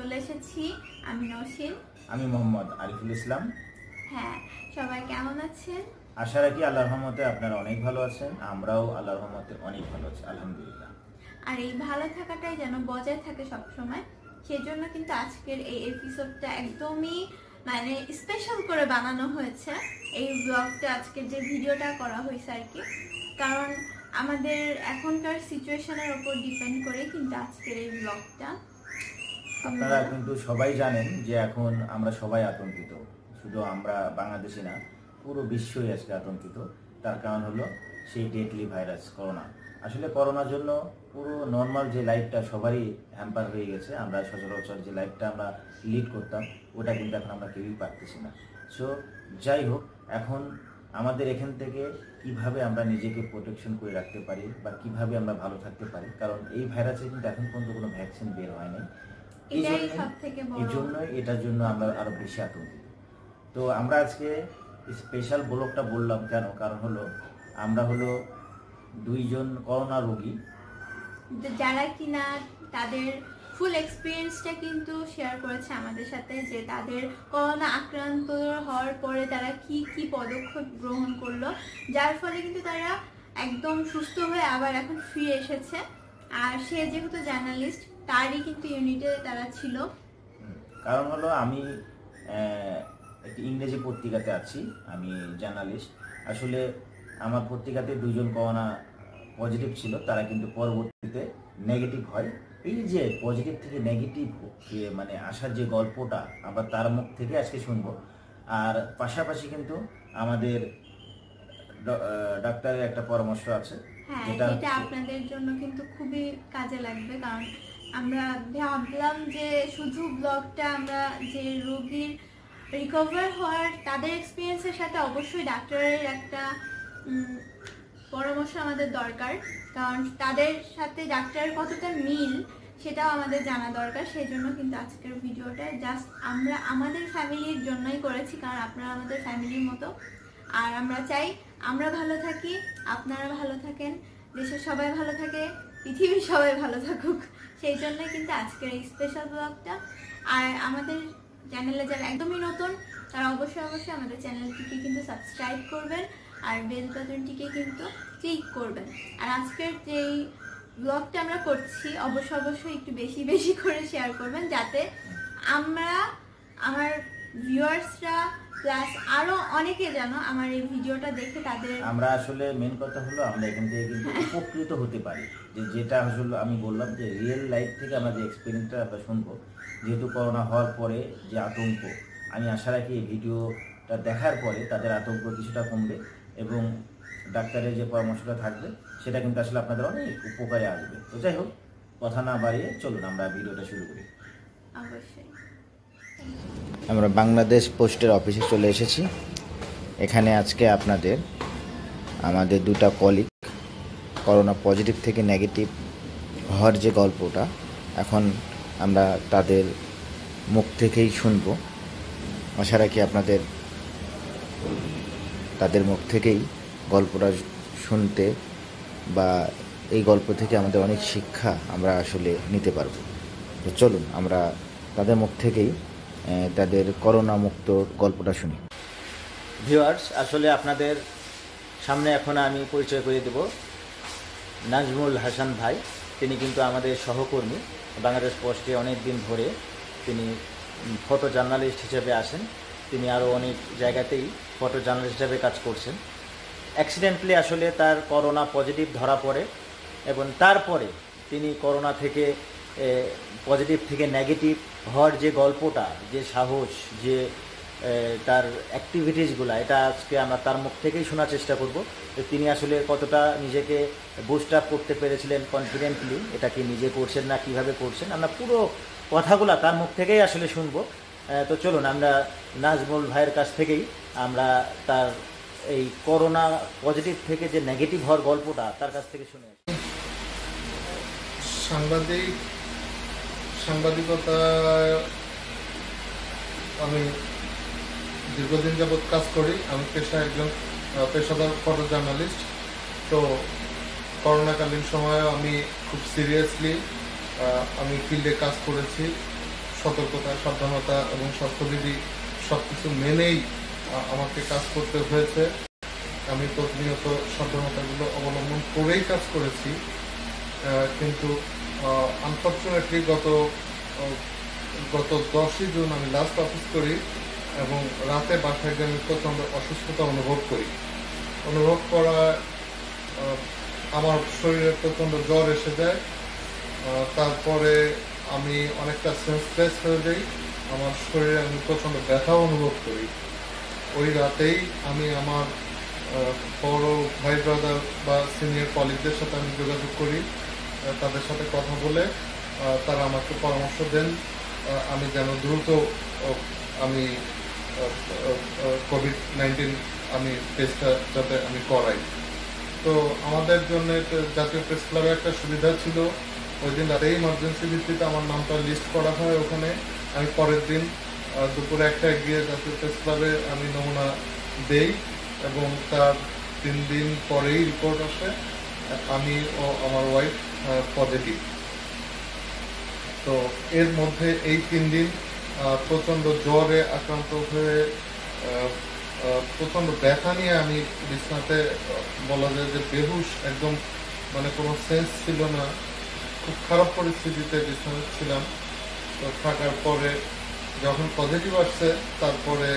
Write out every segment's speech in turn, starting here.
চলে এসেছি। আমি নওশিন, আমি মোহাম্মদ আরিফুল ইসলাম। হ্যাঁ, সবাই কেমন আছেন? আশা রাখি আল্লাহর রহমতে আপনারা অনেক ভালো আছেন। আমরাও আল্লাহর রহমতে অনেক ভালো আছি, আলহামদুলিল্লাহ। আর এই ভালো থাকাটাই যেন বজায় থাকে সবসময়, সেজন্য কিন্তু আজকের এই এপিসোডটা একদমই মানে স্পেশাল করে বানানো হয়েছে। এই ব্লগটা, আজকের যে ভিডিওটা করা হয়েছে আর কি, কারণ আমাদের এখনকার সিচুয়েশনের উপর ডিপেন্ড করে কিন্তু আজকের এই ব্লগটা। আপনারা কিন্তু সবাই জানেন যে এখন আমরা সবাই আতঙ্কিত, শুধু আমরা বাংলাদেশি না, পুরো বিশ্বই আজকে আতঙ্কিত। তার কারণ হলো সেই ডেডলি ভাইরাস করোনা। আসলে করোনার জন্য পুরো নর্মাল যে লাইফটা সবারই হ্যাম্পার হয়ে গেছে। আমরা সচরাচর যে লাইফটা আমরা লিড করতাম, ওটা কিন্তু এখন আমরা কেউই পারতেছি না। সো যাই হোক, এখন আমাদের এখান থেকে কিভাবে আমরা নিজেকে প্রোটেকশন করে রাখতে পারি বা কিভাবে আমরা ভালো থাকতে পারি, কারণ এই ভাইরাসে কিন্তু এখন পর্যন্ত কোনো ভ্যাকসিন বের হয়নি। এই জন্যই এটার জন্য আমরা আরো বেশি আতঙ্কিত। তো আমরা আজকে স্পেশাল ব্লগটা বললাম কেন, কারণ হলো আমরা হলো দুইজন করোনা রোগী, যারা কিনা তাদের ফুল এক্সপিরিয়েন্সটা কিন্তু শেয়ার করেছে আমাদের সাথে, যে তাদের করোনা আক্রান্ত হওয়ার পরে তারা কি কি পদক্ষেপ গ্রহণ করলো, যার ফলে কিন্তু তারা একদম সুস্থ হয়ে আবার এখন ফিরে এসেছে। আর সে যেহেতু জার্নালিস্ট, তারই কিন্তু ইউনিটে তারা ছিল। কারণ হলো আমি একটি ইংরেজি পত্রিকাতে আছি, আমি জার্নালিস্ট। আসলে আমার পত্রিকাতে দুইজন করোনা পজিটিভ ছিল, তারা কিন্তু পরবর্তীতে নেগেটিভ হয়। এই যে পজিটিভ থেকে নেগেটিভ মানে আসার যে গল্পটা আমরা তার মুখ থেকে আজকে শুনবো। আর পাশাপাশি কিন্তু আমাদের ডাক্তারের একটা পরামর্শ আছে, যেটা আপনাদের জন্য কিন্তু খুবই কাজে লাগবে। কারণ আমরা ভাবলাম যে শুধু ব্লগটা আমরা যে রোগীর রিকভার হওয়ার তাদের এক্সপিরিয়েন্সের সাথে অবশ্যই ডাক্তারের একটা পরামর্শ আমাদের দরকার, কারণ তাদের সাথে ডাক্তারের কতটা মিল সেটাও আমাদের জানা দরকার। সেই জন্য কিন্তু আজকের ভিডিওটা জাস্ট আমরা আমাদের ফ্যামিলির জন্যই করেছি, কারণ আপনারা আমাদের ফ্যামিলির মতো। আর আমরা চাই আমরা ভালো থাকি, আপনারা ভালো থাকেন, দেশের সবাই ভালো থাকে, পৃথিবীর সবাই ভালো থাকুক। সেই জন্যই কিন্তু আজকের এই স্পেশাল ব্লগটা। আর আমাদের চ্যানেলে যারা একদমই নতুন, তারা অবশ্যই আমাদের চ্যানেলটিকে কিন্তু সাবস্ক্রাইব করবেন আর বেল বাটনটিকে কিন্তু ক্লিক করবেন। আর আজকের যেই ব্লগটা আমরা করছি অবশ্যই একটু বেশি করে শেয়ার করবেন, যাতে আমার ভিউয়ার্সরা প্লাস আরো অনেকে যেন আমার এই ভিডিওটা দেখে তাদের আমরা আসলে মেন কথা হলো আমরা এখান থেকে কিন্তু উপকৃত হতে পারি। যেটা আসলে আমি বললাম যে রিয়েল লাইফ থেকে আমরা যে এক্সপিরিয়েন্সটা আমরা শুনবো, যেহেতু করোনা হওয়ার পরে যে আতঙ্ক, আমি আশা রাখি এই ভিডিওটা দেখার পরে তাদের আতঙ্ক কিছুটা কমবে এবং ডাক্তারের যে পরামর্শটা থাকবে সেটা কিন্তু আসলে আপনাদের অনেক উপকারে আসবে। তো যাই হোক, কথা না বাড়িয়ে চলুন আমরা ভিডিওটা শুরু করি। আমরা বাংলাদেশ পোস্টের অফিসে চলে এসেছি। এখানে আজকে আমাদের দুটা কলিগ করোনা পজিটিভ থেকে নেগেটিভ হওয়ার যে গল্পটা, এখন আমরা তাদের মুখ থেকেই শুনবো। আশা রাখি আপনাদের তাদের মুখ থেকেই গল্পটা শুনতে বা এই গল্প থেকে আমাদের অনেক শিক্ষা আমরা আসলে নিতে পারবো। তো চলুন আমরা তাদের মুখ থেকেই তাদের করোনা মুক্ত গল্পটা শুনি। ভিউয়ার্স, আসলে আপনাদের সামনে এখন আমি পরিচয় করে দেব নাজমুল হাসান ভাই। তিনি কিন্তু আমাদের সহকর্মী, বাংলাদেশ পোস্টে অনেক দিন ধরে তিনি ফটো জার্নালিস্ট হিসেবে আসেন। তিনি আরও অনেক জায়গাতেই ফটো জার্নালিস্ট হিসেবে কাজ করছেন। অ্যাক্সিডেন্টলি আসলে তার করোনা পজিটিভ ধরা পড়ে এবং তারপরে তিনি করোনা থেকে পজিটিভ থেকে নেগেটিভ হওয়ার যে গল্পটা, যে সাহস, যে তার অ্যাক্টিভিটিসগুলো, এটা আজকে আমরা তার মুখ থেকেই শোনার চেষ্টা করব। তিনি আসলে কতটা নিজেকে বুস্ট আপ করতে পেরেছিলেন কনফিডেন্টলি, এটা কি নিজে করছেন না কিভাবে করছেন, আমরা পুরো কথাগুলো তার মুখ থেকেই আসলে শুনবো। তো চলুন আমরা নাজমুল ভাইয়ের কাছ থেকেই আমরা তার এই করোনা পজিটিভ থেকে যে নেগেটিভ হওয়ার গল্পটা তার কাছ থেকে শুনে। সাংবাদিকতা আমি দীর্ঘদিন যাবৎ কাজ করি। আমি একজন পেশাদার ফটো জার্নালিস্ট। তো করোনাকালীন সময়ে আমি খুব সিরিয়াসলি আমি ফিল্ডে কাজ করেছি। সতর্কতা, সাবধানতা এবং স্বাস্থ্যবিধি সবকিছু মেনেই আমাকে কাজ করতে হয়েছে। আমি প্রতিনিয়ত সাবধানতাগুলো অবলম্বন করেই কাজ করেছি, কিন্তু আনফর্চুনেটলি গত 10ই জুন আমি লাস্ট অফিস করি এবং রাতে বাসায় গিয়ে আমি প্রচণ্ড অসুস্থতা অনুভব করা আমার শরীরে প্রচণ্ড জ্বর এসে যায়। তারপরে আমি অনেকটা সেন্সলেস হয়ে যাই, আমার শরীরে আমি প্রচণ্ড ব্যথা অনুভব করি। ওই রাতেই আমি আমার বড় ভাই ব্রাদার বা সিনিয়র কলিগদের সাথে আমি যোগাযোগ করি, তাদের সাথে কথা বলে তারা আমাকে পরামর্শ দেন আমি যেন দ্রুত আমি কোভিড-19 আমি টেস্টটা যাতে আমি করাই। তো আমাদের জন্য জাতীয় প্রেস ক্লাবে একটা সুবিধা ছিল, ওই দিন রাতে ইমার্জেন্সি ভিত্তিতে আমার নামটা লিস্ট করা হয় ওখানে। আমি পরের দিন দুপুরে 1টায় গিয়ে জাতীয় প্রেস ক্লাবে আমি নমুনা দেই এবং তার 3 দিন পরেই রিপোর্ট আসে আমি ও আমার ওয়াইফ পজিটিভ। তো এর মধ্যে এই 3 দিন প্রচণ্ড জ্বরে আক্রান্ত হয়ে প্রচণ্ড ব্যথা নিয়ে আমি বিছনাতে বলা যায় যে বেহুশ, একদম মানে কোনো সেন্স ছিল না, খুব খারাপ পরিস্থিতিতে বিছানায় ছিলাম। তো থাকার পরে যখন পজিটিভ আসছে তারপরে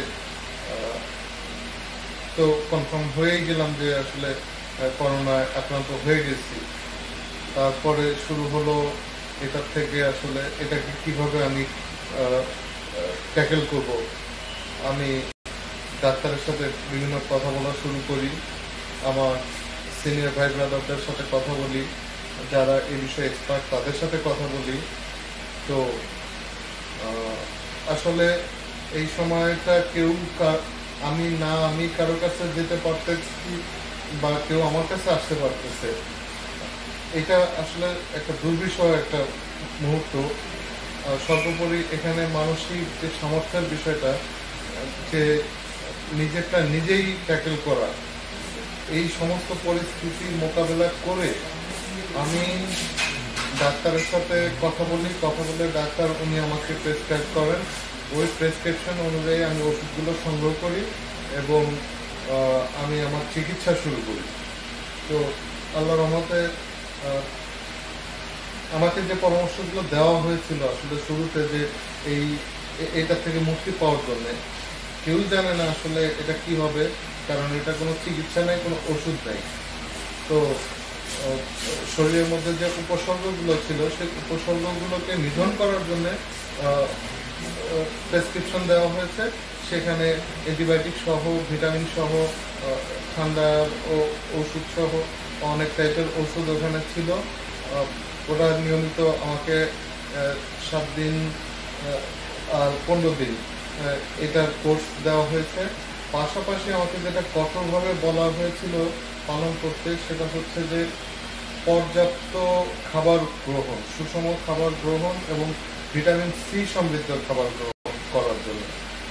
তো কনফার্ম হয়েই গেলাম যে আসলে করোনায় আক্রান্ত হয়ে গেছি। তারপরে শুরু হলো এটার থেকে আসলে এটাকে কিভাবে আমি ট্যাকেল করব। আমি ডাক্তারের সাথে বিভিন্ন কথা বলা শুরু করি, আমার সিনিয়র ভাই ব্রাদারদের সাথে কথা বলি, যারা এই বিষয়ে এক্সপার্ট তাদের সাথে কথা বলি। তো আসলে এই সময়টা আমি কারো কাছে যেতে পারতেছি বা কেউ আমার কাছে আসতে পারতেছে, এটা আসলে একটা দুর্বিষহ একটা মুহূর্ত। সর্বোপরি এখানে মানসিক যে সামর্থ্যের বিষয়টা, যে নিজেরটা নিজেই ট্যাকেল করা, এই সমস্ত পরিস্থিতি মোকাবেলা করে আমি ডাক্তারের সাথে কথা বলে ডাক্তার উনি আমাকে প্রেসক্রাইব করেন। ওই প্রেসক্রিপশন অনুযায়ী আমি ওষুধগুলো সংগ্রহ করি এবং আমি আমার চিকিৎসা শুরু করি। তো আল্লাহর রহমতে আমাকে যে পরামর্শগুলো দেওয়া হয়েছিল আসলে শুরুতে, যে এইটা থেকে মুক্তি পাওয়ার জন্য, কেউ জানে না আসলে এটা কি হবে, কারণ এটা কোনো চিকিৎসা নেই, কোনো ওষুধ নেই। তো শরীরের মধ্যে যে উপসর্গগুলো ছিল সেই উপসর্গগুলোকে নিধন করার জন্য প্রেসক্রিপশন দেওয়া হয়েছে। সেখানে অ্যান্টিবায়োটিক সহ, ভিটামিন সহ, ঠান্ডার ওষুধ সহ অনেক টাইপের ওষুধ ওখানে ছিল। ওটা নিয়মিত আমাকে 7 দিন আর 15 দিন এটার কোর্স দেওয়া হয়েছে। পাশাপাশি আমাকে যেটা কঠোরভাবে বলা হয়েছিল পালন করতে, সেটা হচ্ছে যে পর্যাপ্ত খাবার গ্রহণ, সুষম খাবার গ্রহণ এবং ভিটামিন সি সমৃদ্ধ খাবার গ্রহণ করার জন্য।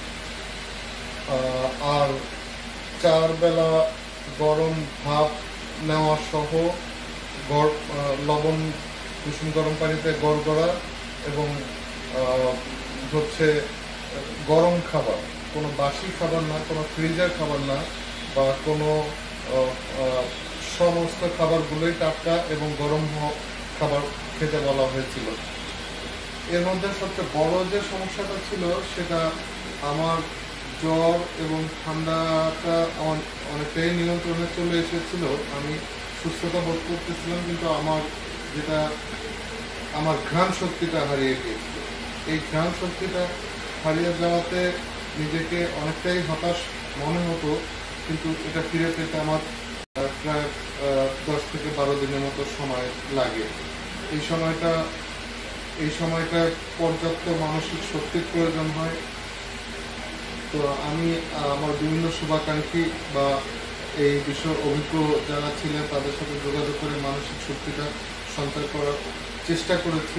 আর 4 বেলা গরম ভাপ নেওয়া সহ লবণ কুসুম গরম পানিতে গড়গড়া এবং হচ্ছে গরম খাবার, কোনো বাসি খাবার না, কোনো ফ্রিজের খাবার না, বা কোনো সমস্ত খাবারগুলোই টাটকা এবং গরম খাবার খেতে বলা হয়েছিল। এর মধ্যে সবচেয়ে বড় যে সমস্যাটা ছিল সেটা আমার জ্বর এবং ঠান্ডাটা আমার অনেকটাই নিয়ন্ত্রণে চলে এসেছিল। আমি সুস্থতা বোধ করতেছিলাম, কিন্তু আমার ঘ্রাণ শক্তিটা হারিয়ে গিয়েছিল। এই ঘ্রাণ শক্তিটা হারিয়ে যাওয়াতে নিজেকে অনেকটাই হতাশ মনে হতো, কিন্তু এটা ফিরে পেতে আমার প্রায় 10 থেকে 12 দিনের মতো সময় লাগে। এই সময়টা পর্যাপ্ত মানসিক শক্তির প্রয়োজন হয়। তো আমি আমার বিভিন্ন শুভাকাঙ্ক্ষী বা এই বিষয়ে অভিজ্ঞ যারা ছিলেন তাদের সাথে যোগাযোগ করে মানসিক শক্তিটা সঞ্চয় করার চেষ্টা করেছি।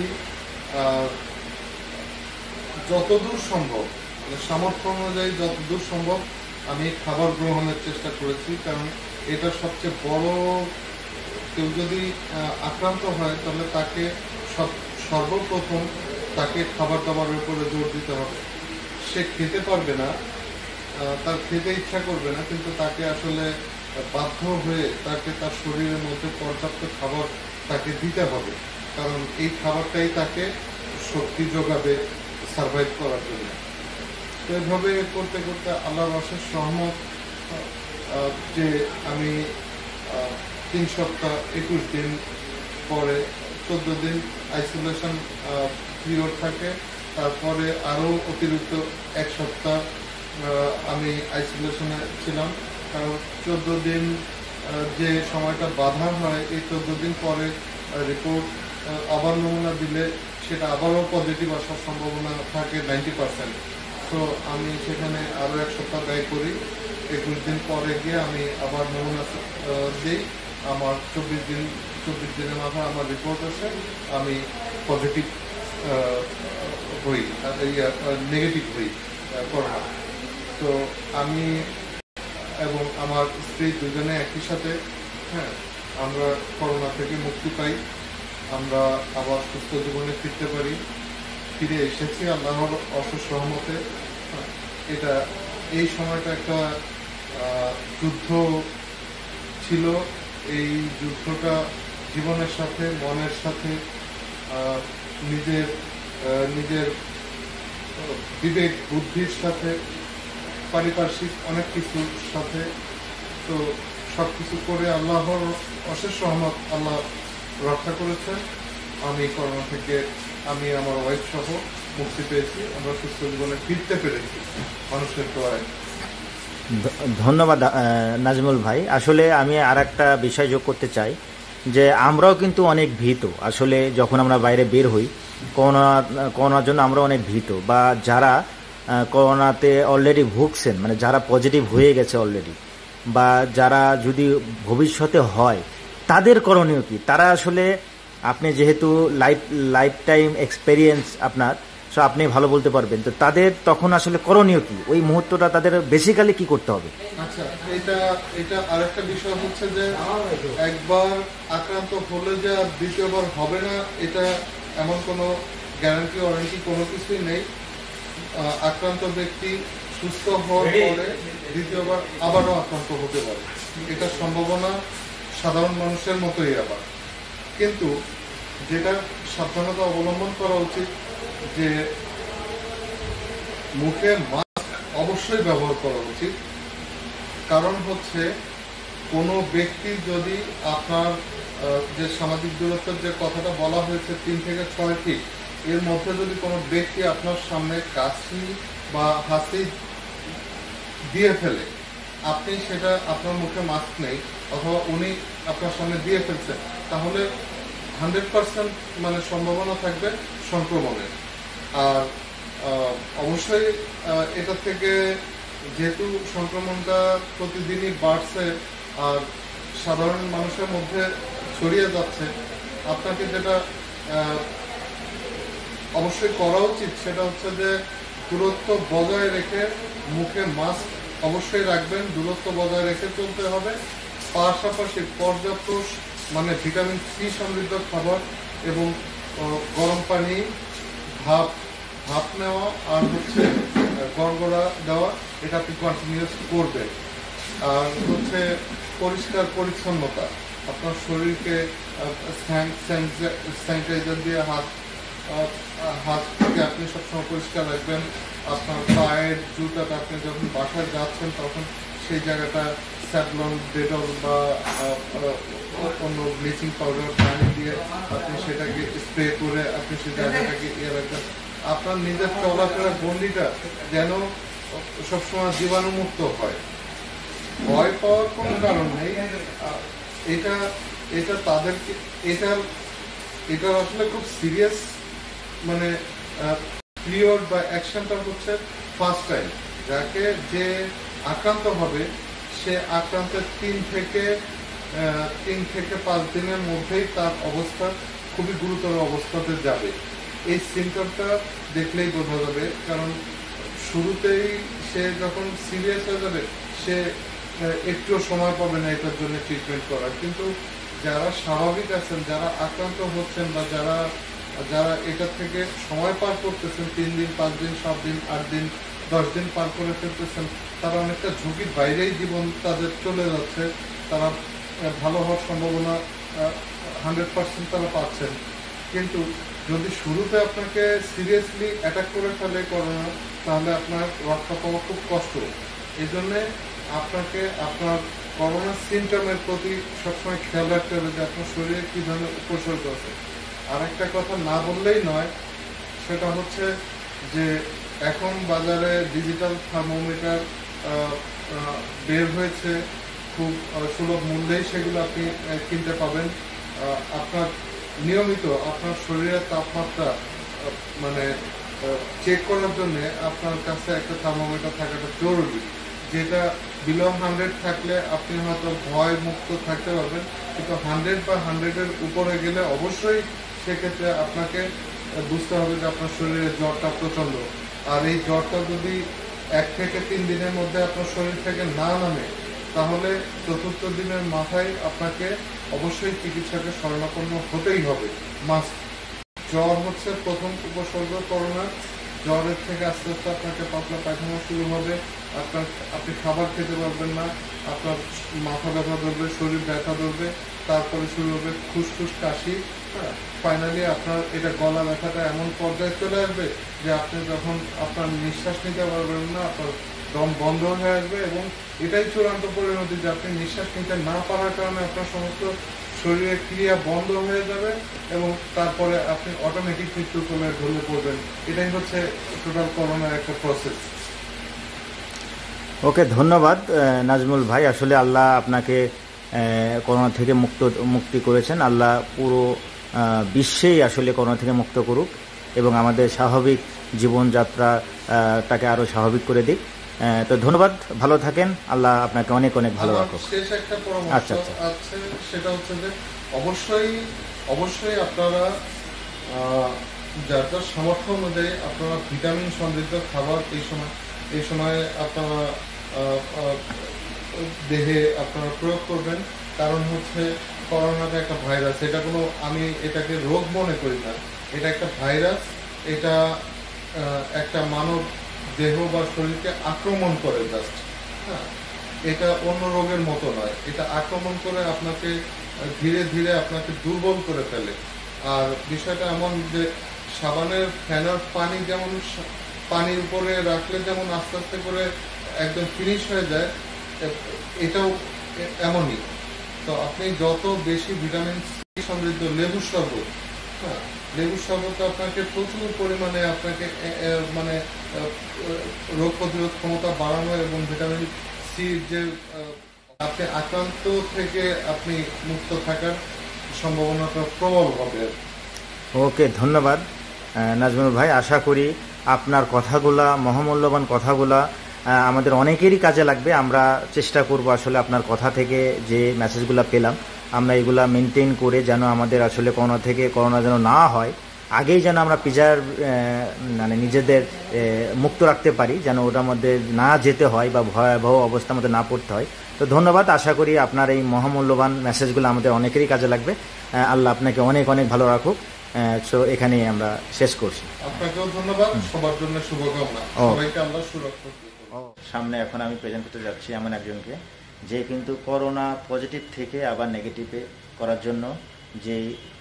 যতদূর সম্ভব, সামর্থ্য অনুযায়ী যতদূর সম্ভব আমি খাবার গ্রহণের চেষ্টা করেছি, কারণ এটা সবচেয়ে বড়। কেউ যদি আক্রান্ত হয় তাহলে তাকে সর্বপ্রথম তাকে খাবার দাবারের উপরে জোর দিতে হবে। সে খেতে পারবে না, তার খেতে ইচ্ছা করবে না, কিন্তু তাকে আসলে বাধ্য হয়ে তাকে তার শরীরের মধ্যে পর্যাপ্ত খাবার তাকে দিতে হবে, কারণ এই খাবারটাই তাকে শক্তি যোগাবে সার্ভাইভ করার জন্য। তো এভাবে করতে করতে আল্লাহর অশেষ রহমত যে আমি 3 সপ্তাহ 21 দিন পরে 14 দিন আইসোলেশন পিরিয়ড থাকে, তারপরে আরও অতিরিক্ত 1 সপ্তাহ আমি আইসোলেশনে ছিলাম, কারণ 14 দিন যে সময়টা বাধা হয়, এই 14 দিন পরে রিপোর্ট আবার নমুনা দিলে সেটা আবারও পজিটিভ আসার সম্ভাবনা থাকে 90%। তো আমি সেখানে আরও 1 সপ্তাহ ব্যয় করি। 21 দিন পরে গিয়ে আমি আবার নমুনা দিই। আমার 24 দিনের মাথায় আমার রিপোর্ট আসে, আমি পজিটিভ হই, নেগেটিভ হই করোনা। তো আমি এবং আমার স্ত্রী দুজনে একই সাথে আমরা করোনা থেকে মুক্তি পাই, আমরা আবার সুস্থ জীবনে ফিরতে পারি, ফিরে এসেছি আল্লাহর অশেষ রহমতে। এটা এই সময়টা একটা যুদ্ধ ছিল, এই যুদ্ধটা জীবনের সাথে, মনের সাথে, নিজের বিবেক বুদ্ধির সাথে, পারিপার্শ্বিক অনেক কিছুর সাথে। তো সব কিছু করে আল্লাহর অশেষ রহমত, আল্লাহ রক্ষা করেছেন। আমি করোনা থেকে আমি আমার ওয়াইফ সহ মুক্তি পেয়েছি, আমরা সুস্থ জীবনে ফিরতে পেরেছি মানুষের দোয়ায়। ধন্যবাদ নাজমুল ভাই। আসলে আমি আর একটা বিষয় যোগ করতে চাই যে আমরাও কিন্তু অনেক ভীত, আসলে যখন আমরা বাইরে বের হই করোনার জন্য আমরা অনেক ভীত, বা যারা করোনাতে অলরেডি ভুগছেন, মানে যারা পজিটিভ হয়ে গেছে অলরেডি, বা যারা যদি ভবিষ্যতে হয় তাদের করণীয় কি? তারা আসলে, আপনি যেহেতু লাইফ টাইম এক্সপেরিয়েন্স আপনার, সো আপনি ভালো বলতে পারবেন, তো তাদের তখন আসলে করণীয় কি, ওই মুহূর্তটা তাদের বেসিক্যালি কি করতে হবে? আচ্ছা, এটা আরেকটা বিষয় হচ্ছে যে একবার আক্রান্ত হলে যে আর দ্বিতীয়বার হবে না, এটা এমন কোনো গ্যারান্টি ওয়ারেন্টি কোনো কিছুই নেই। আক্রান্ত ব্যক্তি সুস্থ হওয়ার পরে দ্বিতীয়বার আবারও আক্রান্ত হতে পারে, এটা সম্ভাবনা সাধারণ মানুষের মতোই। আবার কিন্তু যেটা সাবধানতা অবলম্বন করা উচিত, যে মুখে মাস্ক অবশ্যই ব্যবহার করা উচিত। কারণ হচ্ছে কোনো ব্যক্তি যদি আপনার যে সামাজিক দূরত্বের যে কথাটা বলা হয়েছে 3 থেকে 6 ফিট, এর মধ্যে যদি কোনো ব্যক্তি আপনার সামনে কাশি বা হাসি দিয়ে ফেলে, আপনি সেটা, আপনার মুখে মাস্ক নেই অথবা উনি আপনার সামনে দিয়ে ফেলছেন, তাহলে 100% মানে সম্ভাবনা থাকবে সংক্রমণের। আর অবশ্যই এটা থেকে যেহেতু সংক্রমণটা প্রতিদিনই বাড়ছে আর সাধারণ মানুষের মধ্যে ছড়িয়ে যাচ্ছে, আপনাকে যেটা অবশ্যই করা উচিত সেটা হচ্ছে যে দূরত্ব বজায় রেখে, মুখে মাস্ক অবশ্যই রাখবেন, দূরত্ব বজায় রেখে চলতে হবে। পাশাপাশি পর্যাপ্ত মানে ভিটামিন সি সমৃদ্ধ খাবার এবং গরম পানি, ভাপ নেওয়া আর হচ্ছে গড়গড়া দেওয়া, এটা আপনি কন্টিনিউয়াস করবেন। আর হচ্ছে পরিষ্কার পরিচ্ছন্নতা, আপনার শরীরকে স্যানিটাইজার দিয়ে হাতকে আপনি সবসময় পরিষ্কার রাখবেন। আপনার পায়ের জুতাটা আপনি যখন বাসায় যাচ্ছেন তখন সেই জায়গাটা স্যাভলন, ডেটল বা অন্য ব্লিচিং পাউডার পানি দিয়ে আপনি সেটাকে স্প্রে করে আপনি সেই জায়গাটাকে ইয়ে রাখবেন। আপনার নিজের চলাফেরার গণ্ডিটা যেন সবসময় জীবাণুমুক্ত হয়। ভয় পাওয়ার কোনো কারণ নেই। এটা তাদেরকে এটা আসলে খুব সিরিয়াস মানে পিরিয়ড বা অ্যাকশনটা হচ্ছে ফার্স্ট টাইম। যাকে যে আক্রান্ত হবে সে আক্রান্তের 3 থেকে 5 দিনের মধ্যেই তার অবস্থা খুবই গুরুতর অবস্থাতে যাবে। এই সিমটমটা দেখলেই বোঝা যাবে, কারণ শুরুতেই সে যখন সিরিয়াস হয়ে যাবে সে একটুও সময় পাবে না এটার জন্য ট্রিটমেন্ট করার। কিন্তু যারা স্বাভাবিক আছেন, যারা আক্রান্ত হচ্ছেন বা যারা আর যারা এটা থেকে সময় পার করতেছেন 3 দিন 5 দিন 7 দিন 8 দিন 10 দিন পার করে ফেলতেছেন, তারা অনেকটা ঝুঁকির বাইরেই জীবন তাদের চলে যাচ্ছে। তারা ভালো হওয়ার সম্ভাবনা 100% তারা পাচ্ছেন। কিন্তু যদি শুরুতে আপনাকে সিরিয়াসলি অ্যাটাক করে ফেলে করোনা, তাহলে আপনার রক্ষা পাওয়া খুব কষ্ট। এই জন্যে আপনাকে আপনার করোনার সিমটমের প্রতি সবসময় খেয়াল রাখতে হবে যে আপনার শরীরে কী ধরনের উপসর্গ আছে। আর একটা কথা না বললেই নয়, সেটা হচ্ছে যে এখন বাজারে ডিজিটাল থার্মোমিটার বের হয়েছে, খুব সুলভ মূল্যেই সেগুলো আপনি কিনতে পাবেন। আপনার নিয়মিত আপনার শরীরের তাপমাত্রা মানে চেক করার জন্য আপনার কাছে একটা থার্মোমিটার থাকাটা জরুরি, যেটা বিলো 100 থাকলে আপনি হয়তো ভয় মুক্ত থাকতে পারবেন, কিন্তু 100 বা 100-এর উপরে গেলে অবশ্যই সেক্ষেত্রে আপনাকে বুঝতে হবে যে আপনার শরীরে জ্বরটা প্রচণ্ড। আর এই জ্বরটা যদি 1 থেকে 3 দিনের মধ্যে আপনার শরীর থেকে না নামে, তাহলে 4র্থ দিনের মাথায় আপনাকে অবশ্যই চিকিৎসকের শরণাপন্ন হতেই হবে, মাস্ট। জ্বর হচ্ছে প্রথম উপসর্গ করোনার। জ্বরের থেকে আস্তে আস্তে আপনাকে পাতলা পায়খানা শুরু হবে, আপনি খাবার খেতে পারবেন না, আপনার মাথা ব্যথা ধরবে, শরীর ব্যথা ধরবে, তারপরে শুরু হবে খুসখুস কাশি। ফাইনালি আপনার এটা গলা ব্যথাটা এমন পর্যায়ে চলে আসবে যে আপনি যখন আপনার নিঃশ্বাস নিতে পারবেন না, আপনার দম বন্ধ হয়ে আসবে, এবং এটাই চূড়ান্ত পরিণতি যে আপনি নিঃশ্বাস নিতে না পারার কারণে আপনার সমস্ত শরীরের ক্রিয়া বন্ধ হয়ে যাবে এবং তারপরে আপনি অটোমেটিক মৃত্যুর কোলে ঢলে পড়বেন। এটাই হচ্ছে টোটাল করোনার একটা প্রসেস। ওকে, ধন্যবাদ নাজমুল ভাই। আসলে আল্লাহ আপনাকে করোনা থেকে মুক্তি করেছেন। আল্লাহ পুরো বিশ্বেই আসলে করোনা থেকে মুক্ত করুক এবং আমাদের স্বাভাবিক জীবনযাত্রাটাকে আরও স্বাভাবিক করে দিক। তো ধন্যবাদ, ভালো থাকেন, আল্লাহ আপনাকে অনেক অনেক ভালো রাখুক। শেষ একটা পরামর্শ আছে, সেটা হচ্ছে যে অবশ্যই আপনারা যার যার সামর্থ্য অনুযায়ী আপনারা ভিটামিন সমৃদ্ধ খাবার এই সময়ে আপনারা দেহে আপনারা প্রয়োগ করবেন। কারণ হচ্ছে করোনাটা একটা ভাইরাস, এটা আমি এটাকে রোগ মনে করি না, এটা একটা ভাইরাস। এটা একটা মানব দেহ বা শরীরকে আক্রমণ করে জাস্ট। হ্যাঁ, এটা অন্য রোগের মতো নয়, এটা আক্রমণ করে আপনাকে ধীরে ধীরে আপনাকে দুর্বল করে ফেলে। আর বিষয়টা এমন যে সাবানের ফেনার পানি যেমন পানির উপরে রাখলে যেমন আস্তে আস্তে করে একদম ফিনিশ হয়ে যায়, এটাও এমনই। তো আপনি যত বেশি ভিটামিন সি সমৃদ্ধ লেবুর শরবত, হ্যাঁ, লেবুর শরবত আপনাকে প্রচুর পরিমাণে আপনাকে মানে রোগ প্রতিরোধ ক্ষমতা বাড়ানো এবং ভিটামিন সি যে আপনি আক্রান্ত থেকে আপনি মুক্ত থাকার সম্ভাবনাটা প্রবল হবে। ওকে, ধন্যবাদ নাজমুল ভাই। আশা করি আপনার কথাগুলা, মহামূল্যবান কথাগুলা আমাদের অনেকেরই কাজে লাগবে। আমরা চেষ্টা করব আসলে আপনার কথা থেকে যে মেসেজগুলো পেলাম আমরা এগুলা মেনটেন করে যেন আমাদের আসলে করোনা যেন না হয়, আগেই যেন আমরা মানে নিজেদের মুক্ত রাখতে পারি, যেন ওটার মধ্যে না যেতে হয় বা ভয়াবহ অবস্থার মধ্যে না পড়তে হয়। তো ধন্যবাদ, আশা করি আপনার এই মহামূল্যবান মেসেজগুলো আমাদের অনেকেরই কাজে লাগবে। আল্লাহ আপনাকে অনেক অনেক ভালো রাখুক। তো এখানেই আমরা শেষ করছি। আপনাকেও ধন্যবাদ, সবার জন্য শুভকামনা, সবাইকে আল্লাহ সুরক্ষা করুন। সামনে এখন আমি প্রেজেন্ট করতে যাচ্ছি এমন একজনকে যে কিন্তু করোনা পজিটিভ থেকে আবার নেগেটিভে করার জন্য যে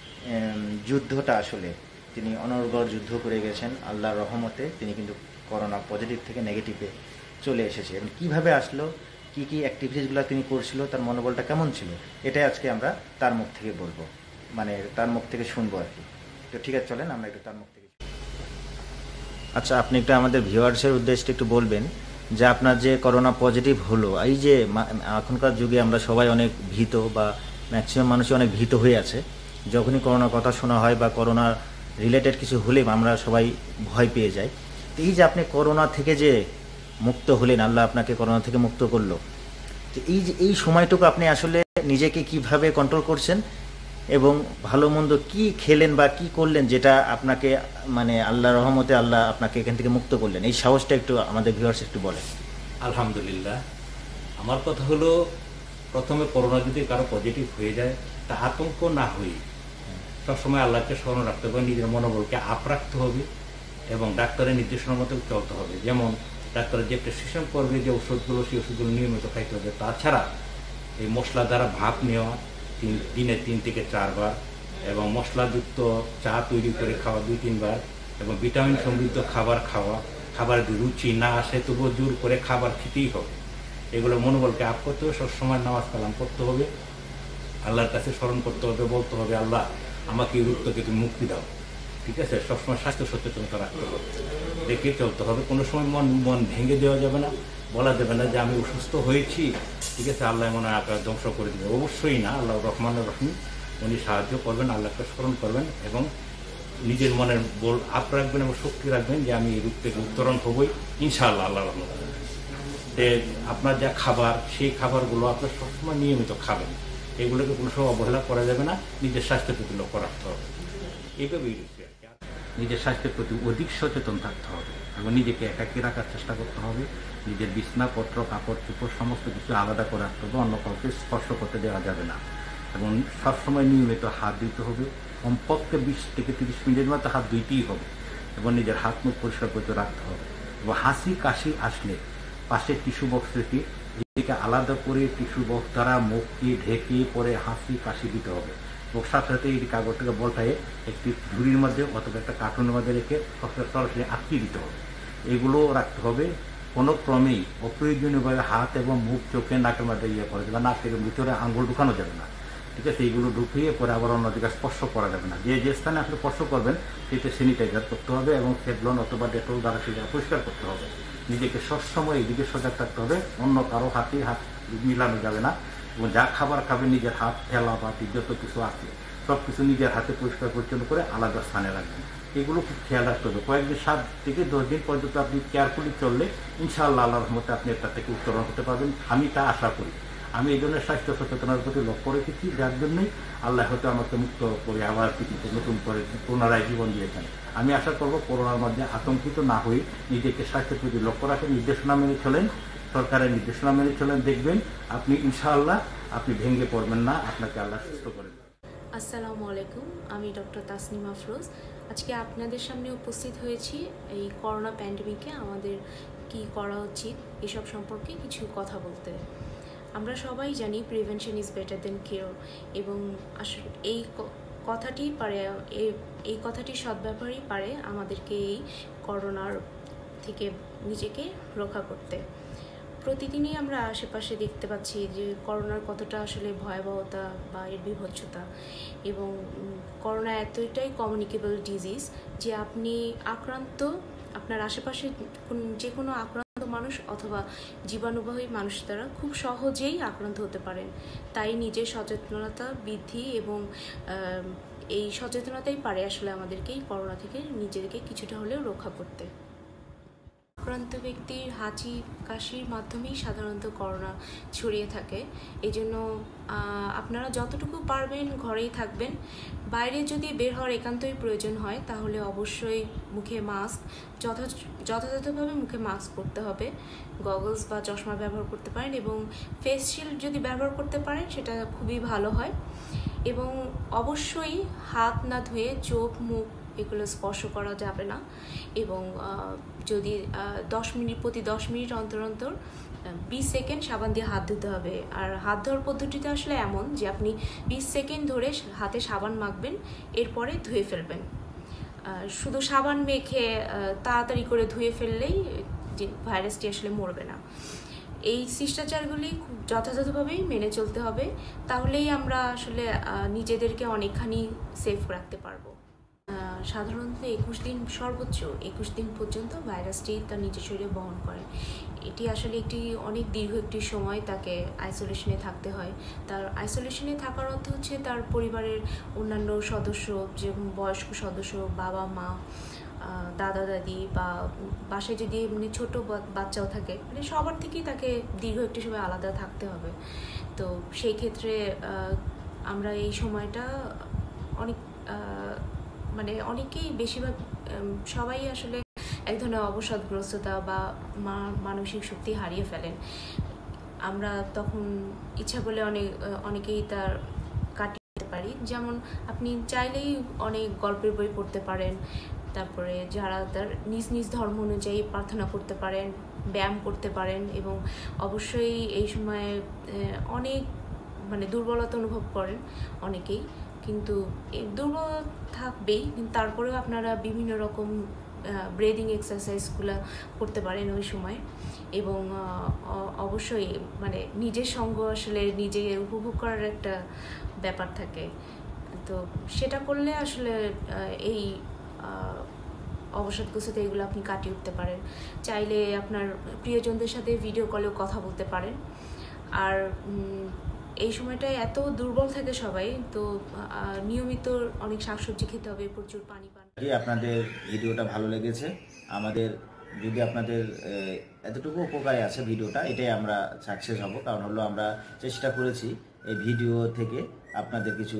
যুদ্ধটা আসলে তিনি অনর্গল যুদ্ধ করে গেছেন। আল্লাহর রহমতে তিনি কিন্তু করোনা পজিটিভ থেকে নেগেটিভে চলে এসেছে। এবং কীভাবে আসলো, কি কি অ্যাক্টিভিটিসগুলো তিনি করছিল, তার মনোবলটা কেমন ছিল, এটাই আজকে আমরা তার মুখ থেকে বলবো, মানে তার মুখ থেকে শুনবো আর কি। তো ঠিক আছে, চলেন আমরা একটু তার মুখ থেকে। আচ্ছা, আপনি একটু আমাদের ভিউয়ার্সের উদ্দেশ্যে একটু বলবেন যে আপনার যে করোনা পজিটিভ হলো, এই যে এখনকার যুগে আমরা সবাই অনেক ভীত বা ম্যাক্সিমাম মানুষই অনেক ভীত হয়ে আছে। যখনই করোনার কথা শোনা হয় বা করোনা রিলেটেড কিছু হলে আমরা সবাই ভয় পেয়ে যাই। তো এই যে আপনি করোনা থেকে যে মুক্ত হলেন, আল্লাহ আপনাকে করোনা থেকে মুক্ত করলো, তো এই সময়টুকু আপনি আসলে নিজেকে কিভাবে কন্ট্রোল করছেন এবং ভালো মন্দ কি খেলেন বা কি করলেন যেটা আপনাকে মানে আল্লাহর রহমতে আল্লাহ আপনাকে এখান থেকে মুক্ত করলেন, এই সাহসটা একটু আমাদের ভিউয়ার্স একটু বলেন। আলহামদুলিল্লাহ, আমার কথা হলো প্রথমে করোনা যদি কারো পজিটিভ হয়ে যায় তা আতঙ্ক না হয়ে সবসময় আল্লাহকে স্মরণ রাখতে হবে, নিজের মনোবলকে আপ রাখতে হবে এবং ডাক্তারের নির্দেশনার মতো চলতে হবে। যেমন ডাক্তারের যে প্রেসক্রিপশন করবে যে ওষুধগুলো, সেই ওষুধগুলো নিয়মিত খাইতে হবে। তাছাড়া এই মশলা দ্বারা ভাপ নেওয়া দিনে 3 থেকে 4 বার, এবং মশলাযুক্ত চা তৈরি করে খাওয়া 2-3 বার, এবং ভিটামিন সমৃদ্ধ খাবার খাওয়া। খাবার যদি রুচি না আসে তবুও জোর করে খাবার খেতেই হবে। এগুলো মনোবলকে আপ করতে হবে, সবসময় নামাজ কালাম করতে হবে, আল্লাহর কাছে স্মরণ করতে হবে, বলতে হবে আল্লাহ আমাকে এই রূপ থেকে তুমি মুক্তি দাও। ঠিক আছে, সবসময় স্বাস্থ্য সচেতনতা রাখতে হবে, দেখে চলতে হবে। কোনো সময় মন ভেঙে দেওয়া যাবে না, বলা যাবে না যে আমি অসুস্থ হয়েছি, ঠিক আছে আল্লাহ মনে হয় আকার ধ্বংস করে দেবে। অবশ্যই না, আল্লাহ রহমান রহিম, উনি সাহায্য করবেন, আল্লাহকে স্মরণ করবেন এবং নিজের মনের বল আপ রাখবেন এবং শক্তি রাখবেন যে আমি এই রূপ থেকে উত্তরণ হবই ইনশাআল্লাহ আল্লাহ রহমত। আপনার যা খাবার, সেই খাবারগুলো আপনার সবসময় নিয়মিত খাবেন। এগুলোকে কোনো সময় অবহেলা করা যাবে না, নিজের স্বাস্থ্যের প্রতি লক্ষ্য রাখতে হবে। এইভাবেই নিজের স্বাস্থ্যের প্রতি অধিক সচেতন থাকতে হবে এবং নিজেকে একাকী রাখার চেষ্টা করতে হবে। নিজের বিছনাপত্র, কাপড় চোপড় সমস্ত কিছু আলাদা করে রাখতে হবে, অন্য কাউকে স্পর্শ করতে দেওয়া যাবে না। এবং সবসময় নিয়মিত হাত ধুতে হবে, কমপক্ষে 20 থেকে 30 মিনিটের মতো হাত ধুইতেই হবে এবং নিজের হাত মুখ পরিষ্কার করতে রাখতে হবে। এবং হাসি কাশি আসলে পাশে টিস্যু বক্স রেখে এদিকে আলাদা করে টিস্যু বক্স দ্বারা মুখকে ঢেকে পরে হাসি কাশি দিতে হবে। এবং সাথে সাথে এই কাগজটাকে বলটায় একটি ঝুড়ির মধ্যে অথবা একটা কার্টুনের মধ্যে রেখে সরাসরি আটকে দিতে হবে। এগুলো রাখতে হবে। কোনো ক্রমেই অপ্রয়োজনীয়ভাবে হাত এবং মুখ, চোখে, নাকের মধ্যে করা যাবে না, নাকের ভিতরে আঙুল ঢুকানো যাবে না। ঠিক আছে, এইগুলো ঢুকিয়ে পরে আবার অন্যদিকে স্পর্শ করা যাবে না। যে স্থানে আপনি স্পর্শ করবেন সেটা স্যানিটাইজার করতে হবে এবং ফেবলন অথবা ডেটল দ্বারা সেটা পরিষ্কার করতে হবে। নিজেকে সবসময় এইদিকে সজাগ থাকতে হবে, অন্য কারো হাতে হাত মিলানো যাবে না। এবং যা খাবার খাবে নিজের হাত, ঠেলা বাটি যত কিছু আছে সব কিছু নিজের হাতে পরিষ্কার পরিচ্ছন্ন করে আলাদা স্থানে রাখবেন। এগুলো খুব খেয়াল রাখতে হবে। কয়েকদিন 7 থেকে 10 দিন পর্যন্ত আপনি কেয়ারফুলি চললে ইনশাআল্লাহ আল্লাহর রহমতে আপনি এটা থেকে উত্তরণ হতে পারবেন, আমি তা আশা করি। আমি এই ধরনের স্বাস্থ্য সচেতনার প্রতি লক্ষ্য রেখেছি, যার জন্যই আল্লাহ হয়তো আমাকে মুক্ত করে আবার পৃথিবীতে নতুন করে পুনরায় জীবন দিয়েছেন। আমি আশা করব করোনার মধ্যে আতঙ্কিত না হয়ে নিজেকে স্বাস্থ্যের প্রতি লক্ষ্য রাখেন, নির্দেশনা মেনে চলেন, সরকারের নির্দেশনা মেনে চলেন, দেখবেন আপনি ইনশাআল্লাহ আপনি ভেঙে পড়বেন না, আপনাকে আল্লাহ সুস্থ করেন। আসসালামু আলাইকুম, আমি ডক্টর তাসনিমা আফরোজ। আজকে আপনাদের সামনে উপস্থিত হয়েছি এই করোনা প্যান্ডেমিকে আমাদের কি করা উচিত এসব সম্পর্কে কিছু কথা বলতে। আমরা সবাই জানি prevention is better than cure, এবং আসলে এই কথাটির সদ্ব্যবহারই পারে আমাদেরকে এই করোনার থেকে নিজেকে রক্ষা করতে। প্রতিদিনই আমরা আশেপাশে দেখতে পাচ্ছি যে করোনার কতটা আসলে ভয়াবহতা বা এর বিভৎসতা, এবং করোনা এতটাই কমিউনিকেবল ডিজিজ যে আপনি আপনার আশেপাশে যে কোনো আক্রান্ত মানুষ অথবা জীবাণুবাহী মানুষ দ্বারা খুব সহজেই আক্রান্ত হতে পারেন। তাই নিজের সচেতনতা বৃদ্ধি এবং এই সচেতনতাই পারে আসলে আমাদেরকে এই করোনা থেকে নিজেদেরকে কিছুটা হলেও রক্ষা করতে। আক্রান্ত ব্যক্তির হাঁচি কাশির মাধ্যমেই সাধারণত করোনা ছড়িয়ে থাকে। এই জন্য আপনারা যতটুকু পারবেন ঘরেই থাকবেন। বাইরে যদি বের হওয়ার একান্তই প্রয়োজন হয় তাহলে অবশ্যই মুখে মাস্ক, যথাযথভাবে মুখে মাস্ক পরতে হবে, গগলস বা চশমা ব্যবহার করতে পারেন, এবং ফেস শিল্ড যদি ব্যবহার করতে পারেন সেটা খুবই ভালো হয়। এবং অবশ্যই হাত না ধুয়ে চোখ, মুখ এগুলো স্পর্শ করা যাবে না। এবং যদি প্রতি 10 মিনিট অন্তর অন্তর 20 সেকেন্ড সাবান দিয়ে হাত ধুতে হবে। আর হাত ধোয়ার পদ্ধতিটা আসলে এমন যে আপনি 20 সেকেন্ড ধরে হাতে সাবান মাখবেন, এরপরে ধুয়ে ফেলবেন। শুধু সাবান মেখে তাড়াতাড়ি করে ধুয়ে ফেললেই যে ভাইরাসটি আসলে মরবে না। এই শিষ্টাচারগুলি খুব যথাযথভাবেই মেনে চলতে হবে, তাহলেই আমরা আসলে নিজেদেরকে অনেকখানি সেফ রাখতে পারবো। সাধারণত সর্বোচ্চ 21 দিন পর্যন্ত ভাইরাসটি তার নিজের শরীরে বহন করে। এটি আসলে অনেক দীর্ঘ একটি সময় তাকে আইসোলেশনে থাকতে হয়। তার আইসোলেশনে থাকার অর্থ হচ্ছে তার পরিবারের অন্যান্য সদস্য, যেমন বয়স্ক সদস্য, বাবা মা, দাদা দাদি, বা বাসায় যদি এমনি ছোটো বাচ্চাও থাকে, মানে সবার থেকেই তাকে দীর্ঘ একটি সময় আলাদা থাকতে হবে। তো সেই ক্ষেত্রে আমরা এই সময়টা অনেকেই বেশিরভাগ সবাই আসলে এক ধরনের অবসাদগ্রস্ততা বা মানসিক শক্তি হারিয়ে ফেলেন। আমরা তখন ইচ্ছা করলে অনেকেই তার কাটিয়ে দিতে পারি। যেমন আপনি চাইলেই অনেক গল্পের বই পড়তে পারেন, তারপরে যারা তার নিজ নিজ ধর্ম অনুযায়ী প্রার্থনা করতে পারেন, ব্যায়াম করতে পারেন, এবং অবশ্যই এই সময়ে অনেক দুর্বলতা অনুভব করেন অনেকেই, কিন্তু দুর্বল থাকবেই, কিন্তু তারপরেও আপনারা বিভিন্ন রকম ব্রিদিং এক্সারসাইজগুলো করতে পারেন ওই সময়। এবং অবশ্যই নিজের সঙ্গ আসলে নিজে উপভোগ করার একটা ব্যাপার থাকে, তো সেটা করলে আসলে এই অবসাদগ্রস্ততা এগুলো আপনি কাটিয়ে উঠতে পারেন। চাইলে আপনার প্রিয়জনদের সাথে ভিডিও কলেও কথা বলতে পারেন। আর এই সময়টায় এত দুর্বল থাকে সবাই, তো নিয়মিত অনেক শাকসবজি খেতে হবে, প্রচুর পানি পান। আপনাদের ভিডিওটা ভালো লেগেছে, আমাদের যদি আপনাদের এতটুকু উপকারে আছে ভিডিওটা, এটাই আমরা সাকসেস হব। কারণ হলো আমরা চেষ্টা করেছি এই ভিডিও থেকে আপনাদের কিছু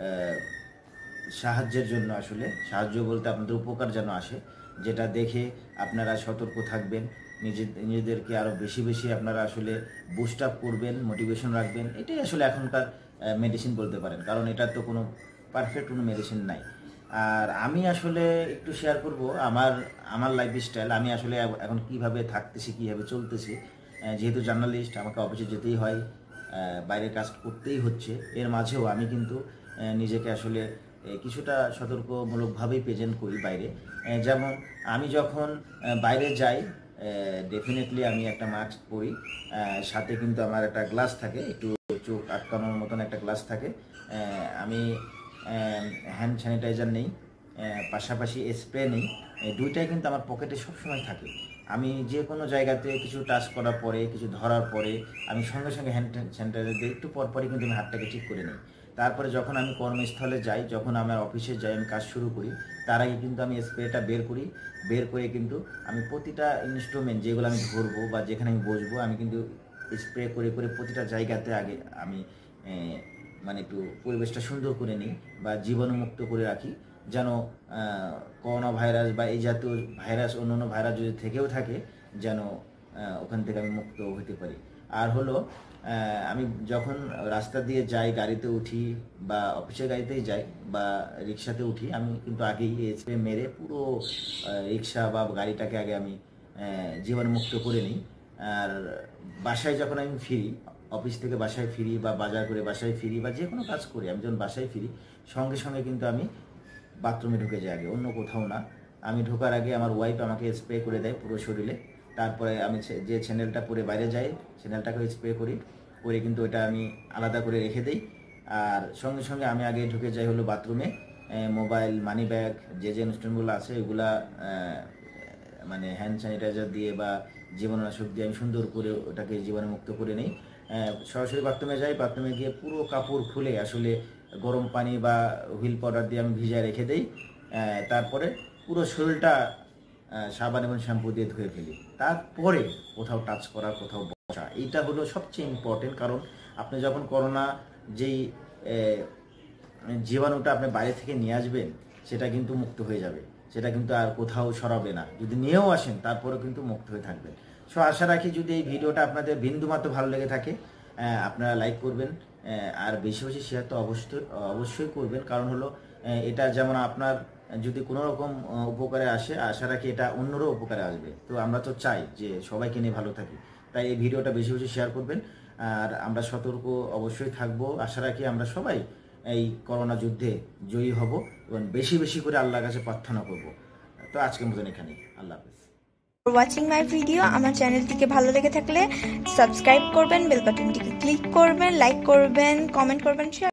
সাহায্যের জন্য, আসলে সাহায্য বলতে আপনাদের উপকার যেন আসে, যেটা দেখে আপনারা সতর্ক থাকবেন, নিজেদেরকে আরও বেশি বেশি আপনারা আসলে বুস্ট আপ করবেন, মোটিভেশন রাখবেন। এটাই আসলে এখনকার মেডিসিন বলতে পারেন, কারণ এটার তো কোনো পারফেক্ট কোনো মেডিসিন নাই। আর আমি আসলে একটু শেয়ার করব আমার লাইফস্টাইল, আমি আসলে এখন কিভাবে থাকতেছি, কীভাবে চলতেছি। যেহেতু জার্নালিস্ট, আমাকে অফিসে যেতেই হয়, বাইরের কাজ করতেই হচ্ছে, এর মাঝেও আমি কিন্তু নিজেকে আসলে কিছুটা সতর্কমূলকভাবেই প্রেজেন্ট করি বাইরে। যেমন আমি যখন বাইরে যাই, ডেফিনেটলি আমি একটা মাস্ক পরি, সাথে কিন্তু আমার একটা গ্লাস থাকে, একটু চোখ আটকানোর মতন একটা গ্লাস থাকে। আমি হ্যান্ড স্যানিটাইজার নেই, পাশাপাশি স্প্রে নেই, দুইটাই কিন্তু আমার পকেটে সবসময় থাকে। আমি যে কোনো জায়গাতে কিছু টাচ করার পরে, কিছু ধরার পরে আমি সঙ্গে সঙ্গে হ্যান্ড স্যানিটাইজার দিয়ে একটু পরপরই কিন্তু আমি হাতটাকে ঠিক করে নিই। তারপরে যখন আমি কর্মস্থলে যাই, যখন আমার অফিসে যাই, আমি কাজ শুরু করি, তার আগে কিন্তু আমি স্প্রেটা বের করে কিন্তু আমি প্রতিটা ইনস্ট্রুমেন্ট যেগুলো আমি ধরবো বা যেখানে আমি বসবো, আমি কিন্তু স্প্রে করে করে প্রতিটা জায়গাতে আগে আমি একটু পরিবেশটা সুন্দর করে নিই বা জীবাণুমুক্ত করে রাখি, যেন করোনা ভাইরাস বা এই জাতীয় ভাইরাস, অন্যান্য ভাইরাস যদি থেকেও থাকে, যেন ওখান থেকে আমি মুক্ত হতে পারি। আর হলো আমি যখন রাস্তা দিয়ে যাই, গাড়িতে উঠি বা অফিসের গাড়িতেই যাই বা রিক্সাতে উঠি, আমি কিন্তু আগেই স্প্রে মেরে পুরো রিক্সা বা গাড়িটাকে আগে আমি জীবাণুমুক্ত করে নিই। আর বাসায় যখন আমি ফিরি, অফিস থেকে বাসায় ফিরি বা বাজার করে বাসায় ফিরি বা যে কোনো কাজ করি, আমি যখন বাসায় ফিরি সঙ্গে সঙ্গে কিন্তু আমি বাথরুমে ঢুকে যাই আগে, অন্য কোথাও না। আমি ঢোকার আগে আমার ওয়াইফ আমাকে স্প্রে করে দেয় পুরো শরীরে, তারপরে আমি যে চ্যানেলটা পরে বাইরে যাই, চ্যানেলটাকে স্প্রে করে কিন্তু ওইটা আমি আলাদা করে রেখে দিই। আর সঙ্গে সঙ্গে আমি আগে ঢুকে যাই হলো বাথরুমে, মোবাইল, মানি ব্যাগ, যে ইনস্ট্রুমেন্টগুলো আছে ওইগুলা হ্যান্ড স্যানিটাইজার দিয়ে বা জীবাণুনাশক দিয়ে আমি সুন্দর করে ওটাকে জীবাণুমুক্ত করে নিই। সরাসরি বাথরুমে যাই, বাথরুমে গিয়ে পুরো কাপড় খুলে আসলে গরম পানি বা হুইল পাউডার দিয়ে আমি ভিজিয়ে রেখে দিই। তারপরে পুরো শরীরটা সাবান এবং শ্যাম্পু দিয়ে ধুয়ে ফেলি। তারপরে কোথাও টাচ করা, কোথাও বসা, এইটা হলো সবচেয়ে ইম্পর্টেন্ট। কারণ আপনি যখন করোনা যেই জীবাণুটা আপনি বাইরে থেকে নিয়ে আসবেন, সেটা কিন্তু মুক্ত হয়ে যাবে, সেটা কিন্তু আর কোথাও সরাবে না। যদি নিয়েও আসেন তারপরেও কিন্তু মুক্ত হয়ে থাকবেন। সো আশা রাখি যদি এই ভিডিওটা আপনাদের বিন্দুমাত্র ভালো লেগে থাকে, আপনারা লাইক করবেন, আর বেশি বেশি শেয়ার তো অবশ্যই করবেন। কারণ হলো এটা যেমন আপনার যদি কোনো রকম উপকারে আসে, আশা রাখি এটা অন্যরও উপকারে আসবে। তো আমরা তো চাই যে সবাইকে নিয়ে ভালো থাকি, তাই এই ভিডিওটা বেশি বেশি শেয়ার করবেন। আর আমরা সতর্ক অবশ্যই থাকবো। আশা রাখি আমরা সবাই এই করোনা যুদ্ধে জয়ী হব এবং বেশি বেশি করে আল্লাহর কাছে প্রার্থনা করব। তো আজকের মতন এখানেই, আল্লাহ হাফেজ। Watching my video. আমার চ্যানেলটিকে ভালো লেগে থাকলে সাবস্ক্রাইব করবেন, বেল বাটনটিকে ক্লিক করবেন, লাইক করবেন, কমেন্ট করবেন, শেয়ার